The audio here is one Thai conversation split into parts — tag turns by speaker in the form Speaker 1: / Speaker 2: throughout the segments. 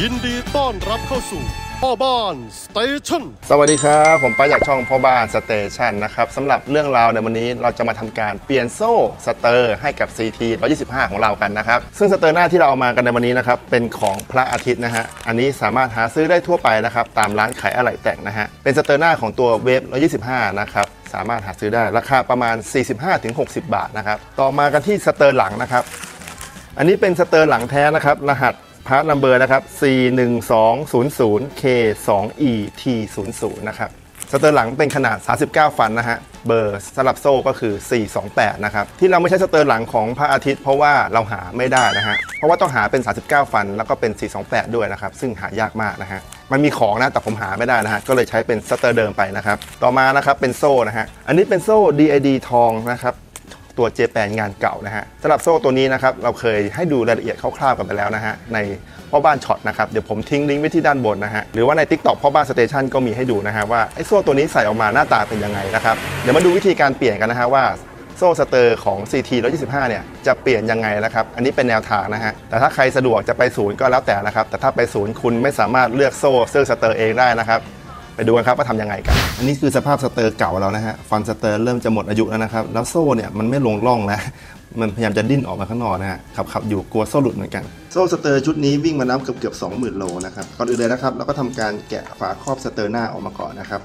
Speaker 1: ยินดีต้อนรับเข้าสู่พ่อบ้านสเตชัน
Speaker 2: สวัสดีครับผมไปจากช่องพ่อบ้านสเตชันนะครับสำหรับเรื่องราวในวันนี้เราจะมาทำการเปลี่ยนโซ่สเตอร์ให้กับ CT 125ของเรากันนะครับซึ่งสเตอร์หน้าที่เราเอามากันในวันนี้นะครับเป็นของพระอาทิตย์นะฮะอันนี้สามารถหาซื้อได้ทั่วไปนะครับตามร้านขายอะไหล่แต่งนะฮะเป็นสเตอร์หน้าของตัวเวฟ125นะครับสามารถหาซื้อได้ราคาประมาณ 45-60 บาทนะครับต่อมากันที่สเตอร์หลังนะครับอันนี้เป็นสเตอร์หลังแท้นะครับรหัสพาร์ทนัมเบอร์นะครับ 41200K2ET00 นะครับสเตอร์หลังเป็นขนาด39ฟันนะฮะเบอร์สลับโซ่ก็คือ428นะครับที่เราไม่ใช้สเตอร์หลังของพระอาทิตย์เพราะว่าเราหาไม่ได้นะฮะเพราะว่าต้องหาเป็น39ฟันแล้วก็เป็น428ด้วยนะครับซึ่งหายากมากนะฮะมันมีของนะแต่ผมหาไม่ได้นะฮะก็เลยใช้เป็นสเตอร์เดิมไปนะครับต่อมานะครับเป็นโซ่นะฮะอันนี้เป็นโซ่ DID ทองนะครับตัวเจแปนงานเก่านะฮะสำหรับโซ่ตัวนี้นะครับเราเคยให้ดูรายละเอียดคร่าวๆกันไปแล้วนะฮะในพ่อบ้านช็อตนะครับเดี๋ยวผมทิ้งลิงก์ไว้ที่ด้านบนนะฮะหรือว่าใน TikTok พ่อบ้านสเตชันก็มีให้ดูนะฮะว่าไอ้โซ่ตัวนี้ใส่ออกมาหน้าตาเป็นยังไงนะครับเดี๋ยวมาดูวิธีการเปลี่ยนกันนะฮะว่าโซ่สเตอร์ของ CT 125เนี่ยจะเปลี่ยนยังไงนะครับอันนี้เป็นแนวทางนะฮะแต่ถ้าใครสะดวกจะไปศูนย์ก็แล้วแต่นะครับแต่ถ้าไปศูนย์คุณไม่สามารถเลือกโซ่สเตอร์เองได้นะครับไปดูกันครับว่าทำยังไงกันอันนี้คือสภาพสเตอร์เก่าเรานะฮะฟันสเตอร์เริ่มจะหมดอายุแล้วนะครับแล้วโซ่เนี่ยมันไม่ลงร่องนะมันพยายามจะดิ้นออกมาข้างนอกนะฮะขับอยู่กลัวโซ่หลุดเหมือนกันโซ่สเตอร์ชุดนี้วิ่งมาน้ำเกือบ 20,000 โลนะครับก่อนอื่นเลยนะครับเราก็ทำการแกะฝาครอบสเตอร์หน้าออกมาก่อนนะครับ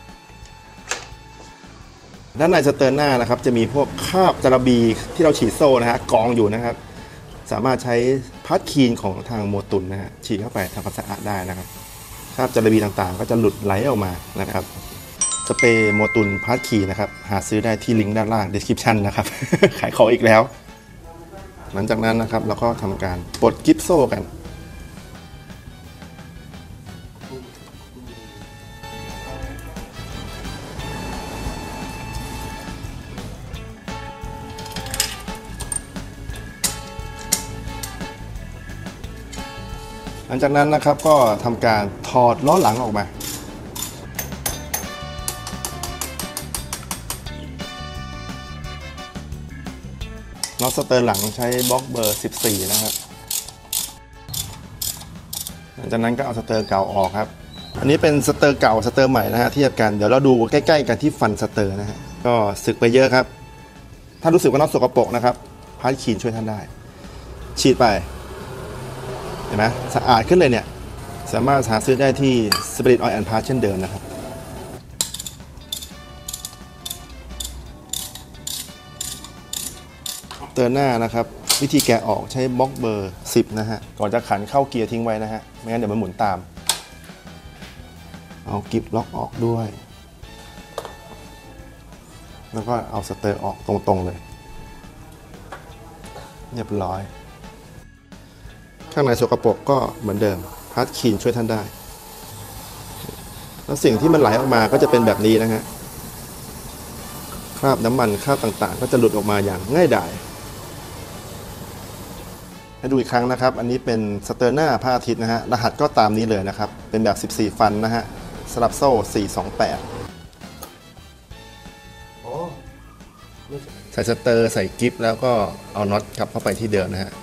Speaker 2: ด้านในสเตอร์หน้านะครับจะมีพวกคราบจาระบีที่เราฉีดโซ่นะฮะกองอยู่นะครับสามารถใช้พาร์ทคีนของทางโมตุนนะฮะฉีดเข้าไปทำความสะอาดได้นะครับคราบจาระบีต่างๆก็จะหลุดไหลออกมานะครับสเปรย์โมตุนพาร์ทคีนะครับหาซื้อได้ที่ลิงก์ด้านล่าง description นะครับ ขายของอีกแล้วหลังจากนั้นนะครับเราก็ทำการปลดกิ๊บโซ่กันหลังจากนั้นนะครับก็ทำการถอดล้อหลังออกมาล้อสเตอร์หลังใช้บล็อกเบอร์ 14นะครับหลังจากนั้นก็เอาสเตอร์เก่าออกครับอันนี้เป็นสเตอร์เก่าสเตอร์ใหม่นะฮะเทียบกันเดี๋ยวเราดูใกล้ๆกันที่ฟันสเตอร์นะฮะก็สึกไปเยอะครับถ้ารู้สึกว่าน็อตสกปรกนะครับพาร์ทคีนช่วยท่านได้ฉีดไปเห็นไหมสะอาดขึ้นเลยเนี่ยสามารถหาซื้อได้ที่ Spirit Oil and Part เช่นเดิมนะครับเตือนหน้านะครับวิธีแกะออกใช้บล็อกเบอร์ 10นะฮะก่อนจะขันเข้าเกียร์ทิ้งไว้นะฮะไม่งั้นเดี๋ยวมันหมุนตามเอากิ๊บล็อกออกด้วยแล้วก็เอาสเตอร์ออกตรงๆเลยเรียบร้อยข้างในสกปรกก็เหมือนเดิมพาร์ทคีนช่วยท่านได้แล้วสิ่งที่มันไหลออกมาก็จะเป็นแบบนี้นะฮะคราบน้ำมันคราบต่างๆก็จะหลุดออกมาอย่างง่ายดายให้ดูอีกครั้งนะครับอันนี้เป็นสเตอร์หน้าพระอาทิตย์นะฮะรหัสก็ตามนี้เลยนะครับเป็นแบบ14ฟันนะฮะสลับโซ่428ใส่สเตอร์ใส่กิ๊บแล้วก็เอาน็อตกลับเข้าไปที่เดิมนะฮะ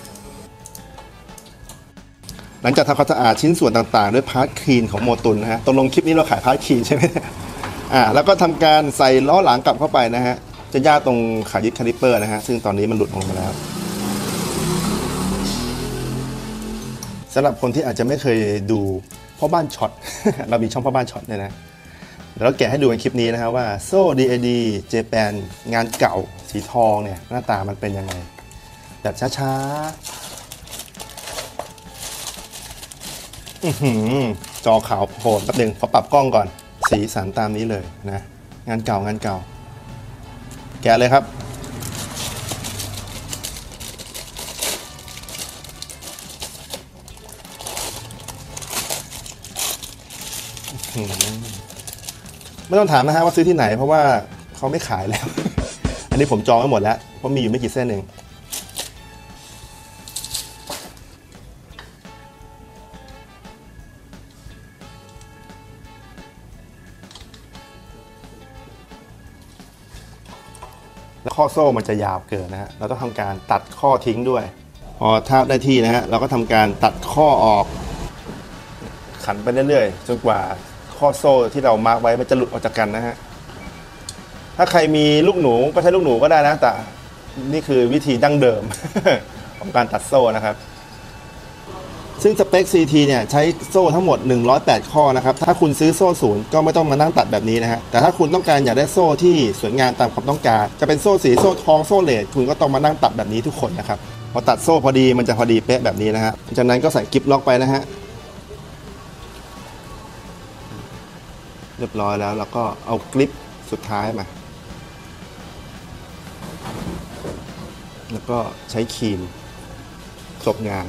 Speaker 2: หลังจากทำความสะอาดชิ้นส่วนต่างๆด้วยพาร์ทคลีนของโมตุนนะฮะตรงลงคลิปนี้เราขายพาร์ทคลีนใช่ไหมแล้วก็ทำการใส่ล้อหลังกลับเข้าไปนะฮะจะยากตรงขายึดคาลิปเปอร์นะฮะซึ่งตอนนี้มันหลุดลงมาแล้วสำหรับคนที่อาจจะไม่เคยดูพ่อบ้านช็อต เรามีช่องพ่อบ้านช็อตเนี่ยนะเดี๋ยวเราแกะให้ดูในคลิปนี้นะครับว่าโซ่ DID เจแปนงานเก่าสีทองเนี่ยหน้าตามันเป็นยังไงแบบช้าๆจอขาวโผล่แป๊บนึงขอปรับกล้องก่อนสีสันตามนี้เลยนะงานเก่าแกะเลยครับไม่ต้องถามนะฮะว่าซื้อที่ไหนเพราะว่าเขาไม่ขายแล้ว อันนี้ผมจองไว้หมดแล้วเพราะมีอยู่ไม่กี่เส้นเองแล้วข้อโซ่มันจะยาวเกินนะฮะเราต้องทำการตัดข้อทิ้งด้วยพอทาบได้ที่นะฮะเราก็ทำการตัดข้อออกขันไปเรื่อยๆจนกว่าข้อโซ่ที่เรามาร์กไว้มันจะหลุดออกจากกันนะฮะถ้าใครมีลูกหนูก็ใช้ลูกหนูก็ได้นะแต่นี่คือวิธีดั้งเดิม ของการตัดโซ่นะครับซึ่งสเปค CT เนี่ยใช้โซ่ทั้งหมด108ข้อนะครับถ้าคุณซื้อโซ่ศูนย์ก็ไม่ต้องมานั่งตัดแบบนี้นะฮะแต่ถ้าคุณต้องการอยากได้โซ่ที่สวยงามตามความต้องการจะเป็นโซ่สีโซ่ทองโซ่เลดคุณก็ต้องมานั่งตัดแบบนี้ทุกคนนะครับพอตัดโซ่พอดีมันจะพอดีเป๊ะแบบนี้นะฮะจากนั้นก็ใส่กิ๊บล็อกไปนะฮะเรียบร้อยแล้วก็เอากลิปสุดท้ายมาแล้วก็ใช้ครีมจบงาน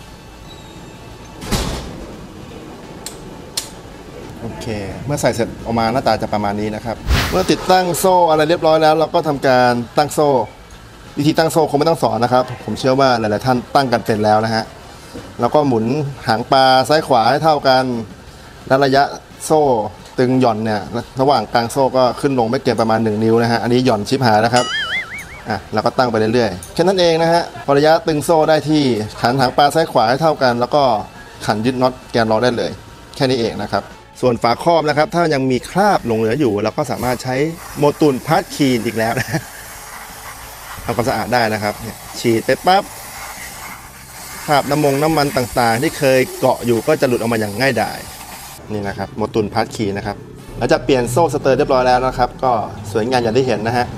Speaker 2: โอเคเมื่อใส่เสร็จออกมาหน้าตาจะประมาณนี้นะครับเมื่อติดตั้งโซ่อะไรเรียบร้อยแล้วเราก็ทำการตั้งโซ่วิธีตั้งโซ่คงไม่ต้องสอนนะครับผมเชื่อว่าหลายๆท่านตั้งกันเป็นแล้วนะฮะแล้วก็หมุนหางปลาซ้ายขวาให้เท่ากันและระยะโซ่ตึงหย่อนเนี่ยระหว่างกลางโซ่ก็ขึ้นลงไม่เกินประมาณ1 นิ้วนะฮะอันนี้หย่อนชิปหายนะครับเราก็ตั้งไปเรื่อยๆแค่นั้นเองนะฮะพอระยะตึงโซ่ได้ที่ขันหางปลาซ้ายขวาให้เท่ากันแล้วก็ขันยึดน็อตแกนล้อได้เลยแค่นี้เองนะครับส่วนฝาครอบนะครับถ้ายังมีคราบหลงเหลืออยู่เราก็สามารถใช้โมตุนพาสคีนอีกแล้วนะทำความสะอาดได้นะครับฉีดไปปั๊บคราบน้ำมันต่างๆที่เคยเกาะอยู่ก็จะหลุดออกมาอย่างง่ายดายนี่นะครับโมตุนพาสคีนนะครับเราจะเปลี่ยนโซ่สเตอร์เรียบร้อยแล้วนะครับก็สวยงามอย่างที่เห็นนะฮะ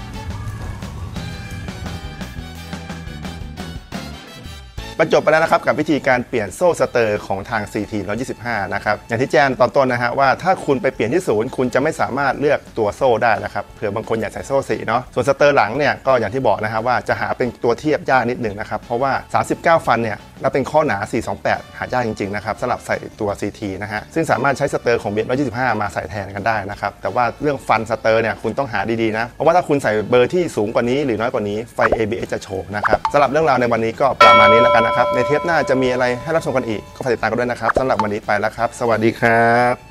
Speaker 2: บรรจบไปแล้วนะครับกับวิธีการเปลี่ยนโซ่สเตอร์ของทาง CT 125นะครับอย่างที่แจ้งตอนต้นนะฮะว่าถ้าคุณไปเปลี่ยนที่ศูนย์คุณจะไม่สามารถเลือกตัวโซ่ได้นะครับเผื่อบางคนอยากใส่โซ่สีเนาะส่วนสเตอร์หลังเนี่ยก็อย่างที่บอกนะครับว่าจะหาเป็นตัวเทียบยากนิดหนึ่งนะครับเพราะว่า39ฟันเนี่ยแล้วเป็นข้อหนา428หายากจริงๆนะครับสำหรับใส่ตัว CT นะฮะซึ่งสามารถใช้สเตอร์ของ BF 125มาใส่แทนกันได้นะครับแต่ว่าเรื่องฟันสเตอร์เนี่ยคุณต้องหาดีๆนะเพราะว่าถ้าคุณใส่เบอร์ที่สูงกว่านี้หรือน้อยกว่านี้ไฟ ABS จะโชว์นะครับสำหรับเรื่องราวในวันนี้ก็ประมาณนี้แล้วกันนะครับในเทปหน้าจะมีอะไรให้รับชมกันอีกก็ฝากติดตามกันด้วยนะครับสำหรับวันนี้ไปแล้วครับสวัสดีครับ